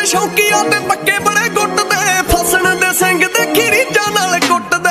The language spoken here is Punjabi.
ਸ਼ੌਕੀਆਂ ਤੇ ਪੱਕੇ ਬੜੇ ਗੁੱਟਦੇ ਫਸਣ ਦੇ ਸਿੰਘ ਦੇ ਖੀਰੀ ਜਾਨ ਨਾਲ ਕੁੱਟਦੇ